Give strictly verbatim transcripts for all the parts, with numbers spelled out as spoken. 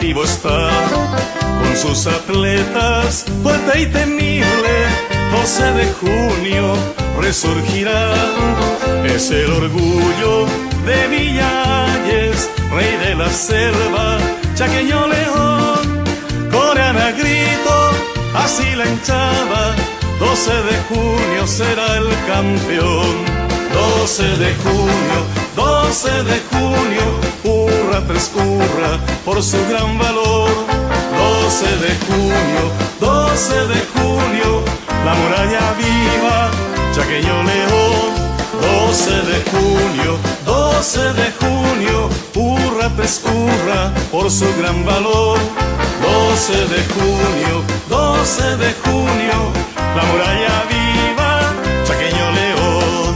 activo está, con sus atletas, fuerte y temible. doce de junio resurgirá, es el orgullo de Villalles, rey de la selva, chaqueño león. Corean a grito, así la hinchada, doce de junio será el campeón. doce de junio, doce de junio, hurra transcurra por su gran valor. doce de junio, doce de junio, la muralla viva, chaqueño león. doce de junio, doce de junio, hurra transcurra por su gran valor. doce de junio, doce de junio, la muralla viva, chaqueño león.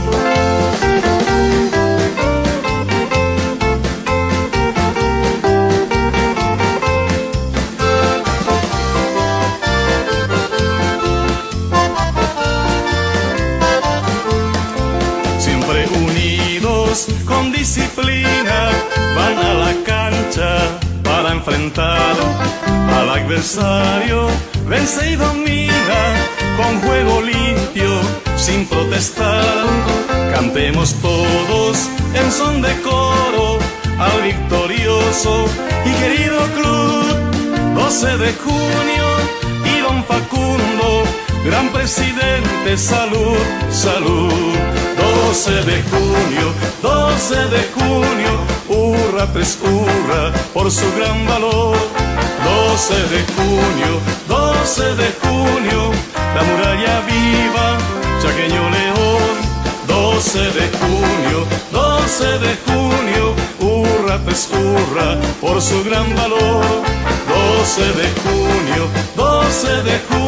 Siempre unidos con disciplina van a la cancha para enfrentar al adversario, vence y domina con juego limpio, sin protestar. Cantemos todos en son de coro al victorioso y querido club. doce de junio y don Facundo, gran presidente, salud, salud. doce de junio, doce de junio, hurra transcurra por su gran valor. doce de junio, doce de junio, la muralla viva, chaqueño león. doce de junio, doce de junio, hurra transcurra por su gran valor. doce de junio, doce de junio.